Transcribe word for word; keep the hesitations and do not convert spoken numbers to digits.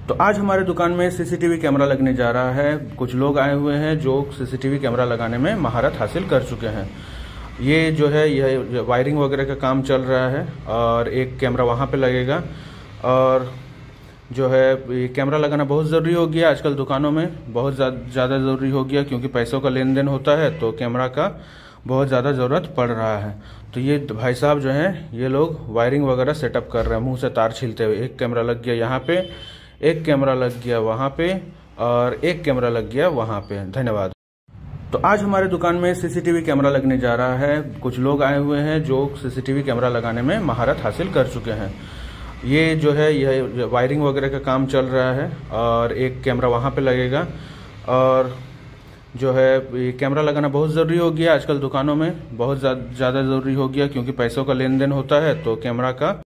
तो आज हमारे दुकान में सीसीटीवी कैमरा लगने जा रहा है। कुछ लोग आए हुए हैं जो सीसीटीवी कैमरा लगाने में महारत हासिल कर चुके हैं। ये जो है यह वायरिंग वगैरह का काम चल रहा है और एक कैमरा वहाँ पे लगेगा। और जो है ये कैमरा लगाना बहुत ज़रूरी हो गया आजकल दुकानों में, बहुत ज़्यादा ज़रूरी हो गया क्योंकि पैसों का लेन देन होता है तो कैमरा का बहुत ज़्यादा ज़रूरत पड़ रहा है। तो ये भाई साहब जो हैं ये लोग वायरिंग वगैरह सेटअप कर रहे हैं मुंह से तार छीलते हुए। एक कैमरा लग गया यहाँ पे, एक कैमरा लग गया वहाँ पे और एक कैमरा लग गया वहाँ पे। धन्यवाद। तो आज हमारे दुकान में सीसीटीवी कैमरा लगने जा रहा है। कुछ लोग आए हुए हैं जो सीसीटीवी कैमरा लगाने में महारत हासिल कर चुके हैं। ये जो है यह वायरिंग वगैरह का काम चल रहा है और एक कैमरा वहाँ पे लगेगा। और जो है ये कैमरा लगाना बहुत ज़रूरी हो गया आजकल दुकानों में, बहुत ज़्यादा ज़रूरी हो गया क्योंकि पैसों का लेन देन होता है तो कैमरा का